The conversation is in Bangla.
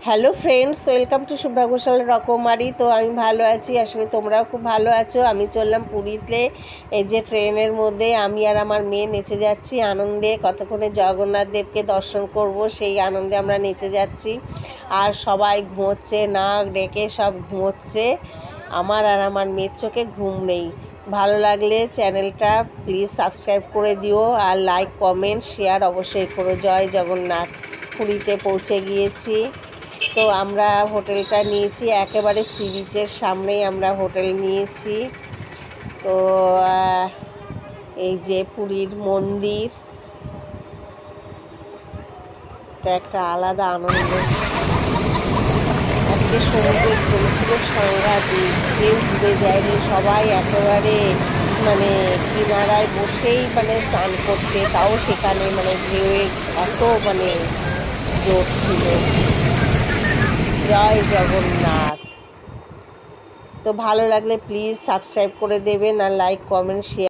Hello friends, welcome to Shubhra Ghoshal Rokomari. তো আমি ভালো আছি, আসলে তোমরাও খুব ভালো আছো। আমি চললাম পুরীতে, এই যে ট্রেনের মধ্যে আমি আর আমার মেয়ে নেচে যাচ্ছি আনন্দে। কতক্ষণে জগন্নাথ দেবকে দর্শন করব, সেই আনন্দে আমরা নেচে যাচ্ছি। আর সবাই ঘুমোচ্ছে, নাক ডেকে সব ঘুমোচ্ছে। আমার আর আমার মেয়ের চোখে ঘুম নেই। ভালো লাগলে চ্যানেলটা প্লিজ সাবস্ক্রাইব করে দিও, আর লাইক কমেন্ট শেয়ার অবশ্যই করো। জয় জগন্নাথ। পুরীতে পৌঁছে গিয়েছি। তো আমরা হোটেলটা নিয়েছি একেবারে সি বিচের সামনেই আমরা হোটেল নিয়েছি। তো এই যে পুরীর মন্দির, এটা একটা আলাদা আনন্দ। আজকে সমুদ্রের ঢেউ ছিল সাংঘাতিক, কেউ ডুবে যায়নি, সবাই একেবারে কিনারায় বসেই স্নান করছে। তাও সেখানে ঢেউয়ের এত জোর ছিল। জয় জগন্নাথ। তো ভালো লাগলে প্লিজ সাবস্ক্রাইব করে দেবেন, আর লাইক কমেন্ট শেয়ার